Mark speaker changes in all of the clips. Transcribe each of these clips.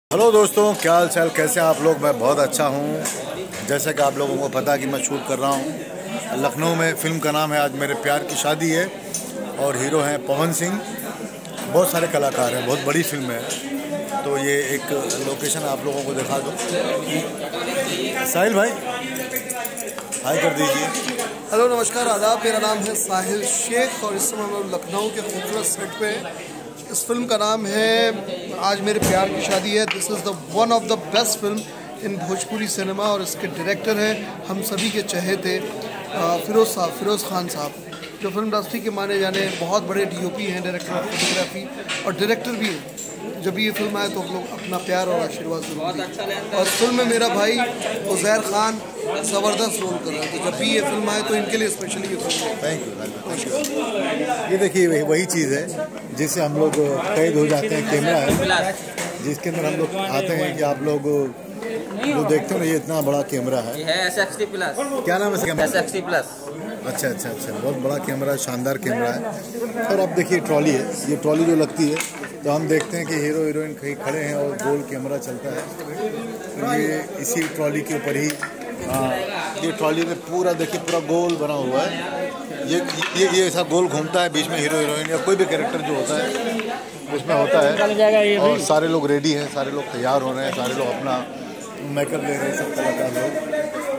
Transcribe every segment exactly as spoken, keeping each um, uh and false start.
Speaker 1: Hello दोस्तों, क्या हाल चाल, कैसे हैं आप लोग। मैं बहुत अच्छा हूं। जैसे कि आप लोगों को पता है कि मैं शूट कर रहा हूं लखनऊ में। फिल्म का नाम है आज मेरे प्यार की शादी है और हीरो हैं पवन सिंह। बहुत सारे कलाकार हैं, बहुत बड़ी फिल्म है। तो ये एक लोकेशन आप लोगों को दिखा दो। साहिल भाई हाय कर दीजिए।
Speaker 2: हेलो नमस्कार आदाब, मेरा नाम है साहिल शेख और इस समय हम लोग लखनऊ के खूबसूरत सेट पे हैं। इस फिल्म का नाम है आज मेरे प्यार की शादी है। This is the one of the best film in Bhojpuri cinema और इसके डायरेक्टर हैं हम सभी के चहेते फिरोज़ साहब फिरोज़ खान साहब, जो फिल्म इंडस्ट्री के माने जाने बहुत बड़े डीओपी हैं, डायरेक्टर ऑफ फोटोग्राफी और डायरेक्टर भी हैं। जब ये फिल्म आए तो हम लोग अपना प्यार और आशीर्वाद जरूर दें। और फिल्म में मेरा भाई उज़ैर खान ज़बरदस्त रोल कर रहा है, तो जब भी ये फिल्म आए तो इनके लिए स्पेशली ये फिल्म है।
Speaker 1: Thank you. ये देखिए वही वही चीज़ है जिससे हम लोग कैद हो जाते हैं। कैमरा है जिसके अंदर हम लोग आते हैं कि आप लोग जो देखते हो ना, ये इतना बड़ा कैमरा है।
Speaker 3: ये है एस एक्स टी प्लस।
Speaker 1: क्या नाम है?
Speaker 3: S X T plus.
Speaker 1: अच्छा अच्छा अच्छा, बहुत बड़ा कैमरा है, शानदार कैमरा है। और अब देखिए ट्रॉली है, ये ट्रॉली जो लगती है तो हम देखते हैं कि हीरो हीरोइन कहीं खड़े हैं और गोल कैमरा चलता है। तो ये इसी ट्रॉली के ऊपर ही आ, ये ट्रॉली में पूरा देखिए पूरा गोल बना हुआ है। ये ये ये ऐसा गोल घूमता है, बीच में हीरो हीरोइन या कोई भी कैरेक्टर जो होता है उसमें होता है। और सारे लोग रेडी हैं, सारे लोग तैयार हो रहे हैं, सारे लोग अपना मेकअप ले रहे हैं, सब कलाकार लोग।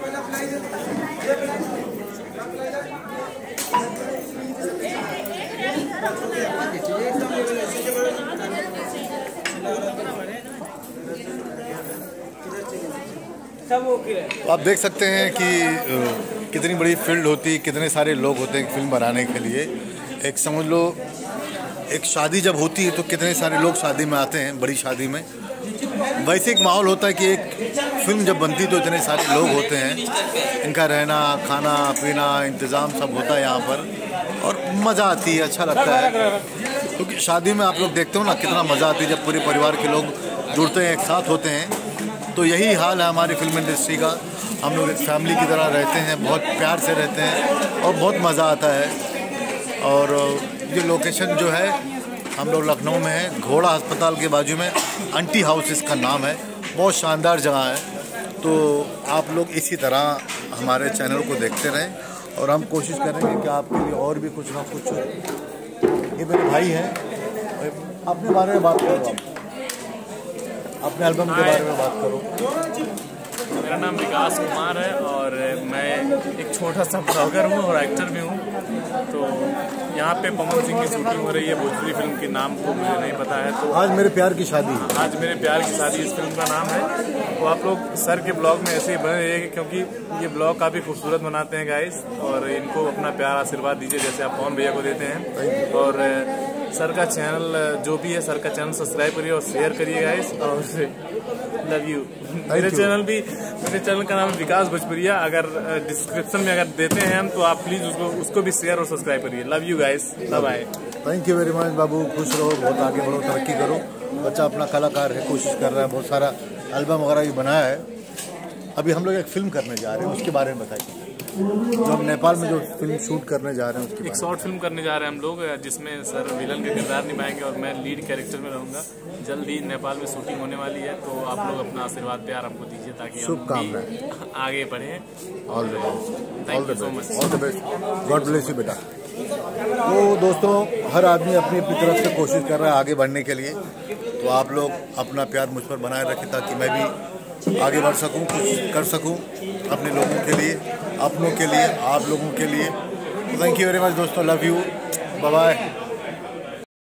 Speaker 1: तो आप देख सकते हैं कि कितनी बड़ी फील्ड होती, कितने सारे लोग होते हैं फिल्म बनाने के लिए। एक समझ लो एक शादी जब होती है तो कितने सारे लोग शादी में आते हैं, बड़ी शादी में। वैसे एक माहौल होता है कि एक फिल्म जब बनती तो इतने सारे लोग होते हैं, इनका रहना खाना पीना इंतज़ाम सब होता है यहाँ पर और मज़ा आती है, अच्छा लगता है। क्योंकि तो शादी में आप लोग देखते हो ना कितना मज़ा आती है जब पूरे परिवार के लोग जुड़ते हैं, एक साथ होते हैं। तो यही हाल है हमारी फिल्म इंडस्ट्री का। हम लोग एक फैमिली की तरह रहते हैं, बहुत प्यार से रहते हैं और बहुत मज़ा आता है। और ये लोकेशन जो है हम लोग लखनऊ में है, घोड़ा अस्पताल के बाजू में आंटी हाउस इसका नाम है। बहुत शानदार जगह है। तो आप लोग इसी तरह हमारे चैनल को देखते रहें और हम कोशिश करेंगे कि आपके लिए और भी कुछ ना कुछ। ये मेरे भाई हैं, अपने बारे में बात करो, अपने एल्बम के बारे में बात करो।
Speaker 4: मेरा नाम विकास कुमार है और मैं एक छोटा सा ब्लॉगर हूँ और एक्टर भी हूँ। तो यहाँ पे पवन सिंह की शूटिंग हो रही है भोजपुरी फिल्म के नाम को मुझे नहीं पता है। तो
Speaker 1: आज मेरे प्यार की शादी
Speaker 4: आज मेरे प्यार की शादी इस फिल्म का नाम है। तो आप लोग सर के ब्लॉग में ऐसे ही बने रहिए क्योंकि ये ब्लॉग काफ़ी खूबसूरत बनाते हैं गाइस, और इनको अपना प्यार आशीर्वाद दीजिए जैसे आप पवन भैया को देते हैं। और सर का चैनल जो भी है, सर का चैनल सब्सक्राइब करिए और शेयर करिए गाइस। और लव यू। मेरे चैनल भी मेरे चैनल का नाम है विकास भोजपुरिया। अगर डिस्क्रिप्शन में अगर देते हैं हम तो आप प्लीज़ उसको उसको भी शेयर और सब्सक्राइब करिए। Love you guys, bye bye.
Speaker 1: Thank you very much बाबू, खुश रहो, बहुत आगे बढ़ो, तरक्की करो। बच्चा अपना कलाकार है, कोशिश कर रहा है, बहुत सारा एल्बम वगैरह भी बनाया है। अभी हम लोग एक फिल्म करने जा रहे हैं, उसके बारे में बताइए। जो हम नेपाल में जो फिल्म शूट करने जा रहे हैं उसके
Speaker 4: एक शॉर्ट फिल्म करने जा रहे हैं हम लोग, जिसमें सर विलन के किरदार निभाएंगे और मैं लीड कैरेक्टर में रहूँगा। जल्द ही नेपाल में शूटिंग होने वाली है, तो आप लोग अपना आशीर्वाद प्यार हमको दीजिए ताकि
Speaker 1: शुभकामनाएं
Speaker 4: आगे बढ़ें।
Speaker 1: All the best,
Speaker 4: thank you so much,
Speaker 1: all the best, God bless you बेटा। तो दोस्तों, हर आदमी अपनी अपनी तरफ से कोशिश कर रहा है आगे बढ़ने के लिए। तो आप लोग अपना प्यार मुझ पर बनाए रखें ताकि मैं भी आगे बढ़ सकूं, कुछ कर सकूं अपने लोगों के लिए, अपनों के लिए, आप लोगों के लिए। थैंक यू वेरी मच दोस्तों, लव यू, बाय बाय।